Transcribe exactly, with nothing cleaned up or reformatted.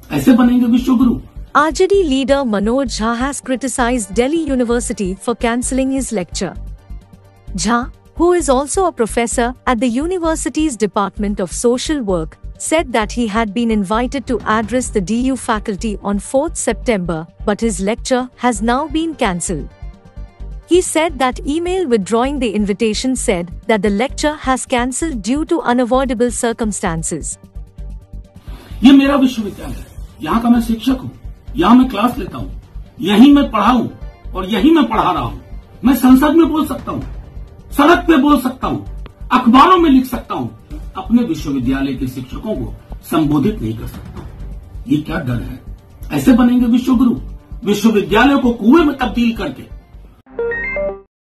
ऐसे बनेंगे विश्व गुरु। R J D leader Manoj Jha has criticized Delhi University for cancelling his lecture. Jha, who is also a professor at the university's Department of Social Work, said that he had been invited to address the D U faculty on fourth September, but his lecture has now been cancelled. He said that email withdrawing the invitation said that the lecture has cancelled due to unavoidable circumstances. ये मेरा विश्वविद्यालय है, यहाँ का मैं शिक्षक हूँ, यहाँ मैं क्लास लेता हूँ, यहीं मैं पढ़ा हूँ और यहीं मैं पढ़ा रहा हूँ। मैं संसद में बोल सकता हूँ, सड़क पे बोल सकता हूँ, अखबारों में लिख सकता हूँ, अपने विश्वविद्यालय के शिक्षकों को संबोधित नहीं कर सकता। ये क्या डर है? ऐसे बनेंगे विश्व गुरु। विश्वविद्यालय को कुएं में तब्दील करके